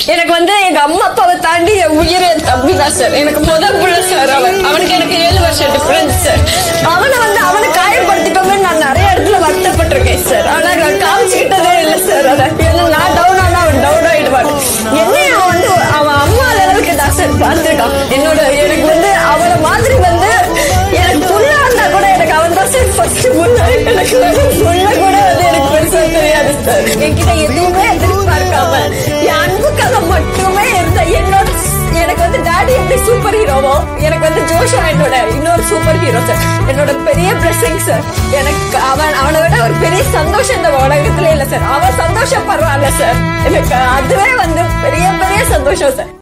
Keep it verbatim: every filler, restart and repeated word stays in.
எனக்கு வந்து எங்க அம்மா அப்பாவை தாண்டி என் உயிர் என் தம்பி தான் சார். எனக்கு முதல் புள்ள சார் அவன். அவனுக்கு எனக்கு ஏழு வருஷம் டிஃபரன்ஸ் சார். அவனை வந்து அவனை காயப்படுத்திட்டோமே நான் நிறைய இடத்துல வருத்தப்பட்டிருக்கேன் சார். ஆனா நான் காமிச்சுக்கிட்டதே இல்லை சார். அதை நான் டவுன் ஆனா அவன் டவுன் ஆயிடுவான். என்னைய அவன் வந்து அவன் அம்மா அளவுக்கு தான் சார் பார்த்துட்டான். என்னோட எனக்கு வந்து அவனை மாதிரி வந்து எனக்கு புள்ள வந்தா கூட எனக்கு அவன் தான் சார் ஃபர்ஸ்ட் புள்ள. எனக்கு புள்ள கூட வந்து எனக்கு பெருசா தெரியாது சார். என்கிட்ட எதுவுமே எதிர்பார்க்காம என் அன்புக்காக மட்டுமே இருந்த என்னோட எனக்கு வந்து டாடி எப்படி சூப்பர் ஹீரோவோ எனக்கு வந்து ஜோஷா என்னோட இன்னொரு சூப்பர் ஹீரோ சார். என்னோட பெரிய பிளஸிங் சார். எனக்கு அவன் அவனை விட ஒரு பெரிய சந்தோஷம் இந்த உலகத்திலே இல்லை சார். அவன் சந்தோஷப்படுறான்ல சார். எனக்கு அதுவே வந்து பெரிய பெரிய சந்தோஷம் சார்.